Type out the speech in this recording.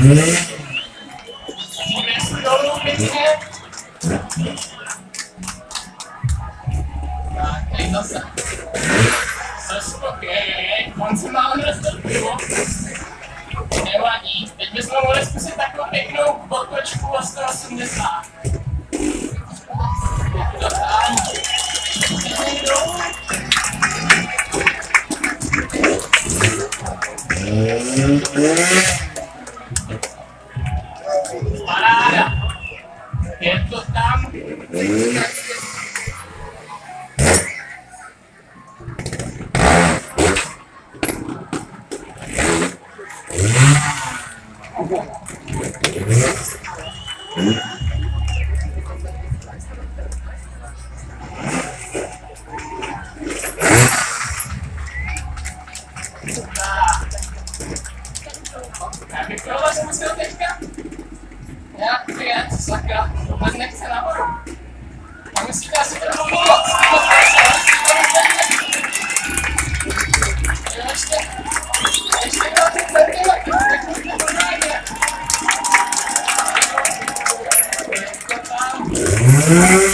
Přinesu dolů pěkně. Tak, teď zase. On se má rozdat pivo. Nevadí. Teď bychom mohli zkusit takovou pěknou botočku a 180. To tam. Paráda. Je to tam. Já bych tohle zkusil teďka. Nějak věc, sakra, vůbec nechce nahoru. A myslíte, asi to bylo pomoct. Ještě 20 centimetrů, tak už to normálně. Je to tam.